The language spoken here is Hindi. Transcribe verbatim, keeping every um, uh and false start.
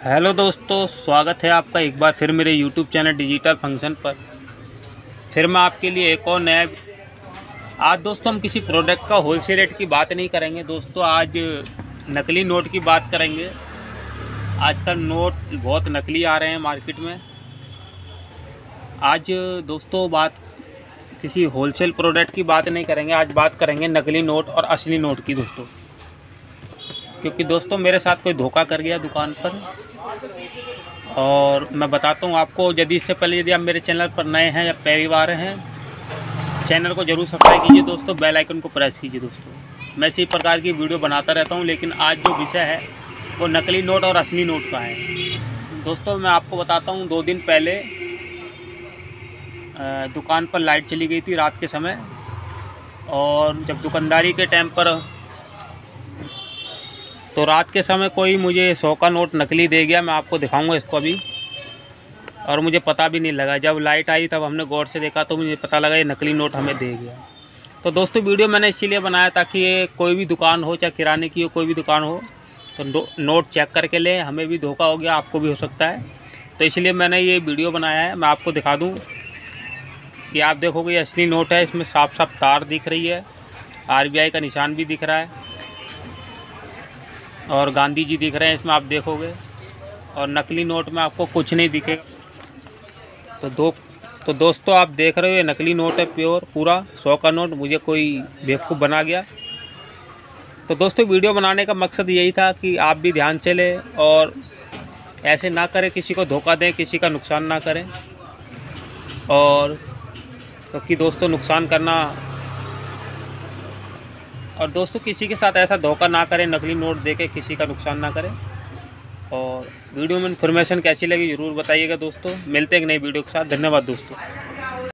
हेलो दोस्तों, स्वागत है आपका एक बार फिर मेरे यूट्यूब चैनल डिजिटल फंक्शन पर। फिर मैं आपके लिए एक और नया। आज दोस्तों हम किसी प्रोडक्ट का होलसेल रेट की बात नहीं करेंगे दोस्तों, आज नकली नोट की बात करेंगे। आजकल नोट बहुत नकली आ रहे हैं मार्केट में। आज दोस्तों बात किसी होलसेल प्रोडक्ट की बात नहीं करेंगे, आज बात करेंगे नकली नोट और असली नोट की दोस्तों। क्योंकि दोस्तों मेरे साथ कोई धोखा कर गया दुकान पर, और मैं बताता हूँ आपको। यदि इससे पहले यदि आप मेरे चैनल पर नए हैं या पहली बार हैं, चैनल को जरूर सब्सक्राइब कीजिए दोस्तों, बेल आइकन को प्रेस कीजिए दोस्तों। मैं इसी प्रकार की वीडियो बनाता रहता हूँ, लेकिन आज जो विषय है वो नकली नोट और असली नोट का है दोस्तों। मैं आपको बताता हूँ, दो दिन पहले दुकान पर लाइट चली गई थी रात के समय, और जब दुकानदारी के टाइम पर तो रात के समय कोई मुझे सौ का नोट नकली दे गया। मैं आपको दिखाऊंगा इसको अभी, और मुझे पता भी नहीं लगा। जब लाइट आई तब हमने गौर से देखा तो मुझे पता लगा ये नकली नोट हमें दे गया। तो दोस्तों वीडियो मैंने इसीलिए बनाया ताकि ये कोई भी दुकान हो, चाहे किराने की हो, कोई भी दुकान हो, तो नोट चेक करके लें। हमें भी धोखा हो गया, आपको भी हो सकता है, तो इसलिए मैंने ये वीडियो बनाया है। मैं आपको दिखा दूँ कि आप देखोगे ये असली नोट है। इसमें साफ साफ तार दिख रही है, आर बी आई का निशान भी दिख रहा है, और गांधी जी दिख रहे हैं इसमें, आप देखोगे। और नकली नोट में आपको कुछ नहीं दिखेगा। तो दो तो दोस्तों आप देख रहे हो ये नकली नोट है, प्योर पूरा सौ का नोट। मुझे कोई बेवकूफ़ बना गया। तो दोस्तों वीडियो बनाने का मकसद यही था कि आप भी ध्यान से लें और ऐसे ना करें, किसी को धोखा दें, किसी का नुकसान ना करें। और क्योंकि दोस्तों नुकसान करना, और दोस्तों किसी के साथ ऐसा धोखा ना करें, नकली नोट देके किसी का नुकसान ना करें। और वीडियो में इन्फॉर्मेशन कैसी लगी ज़रूर बताइएगा दोस्तों। मिलते हैं एक नई वीडियो के साथ। धन्यवाद दोस्तों।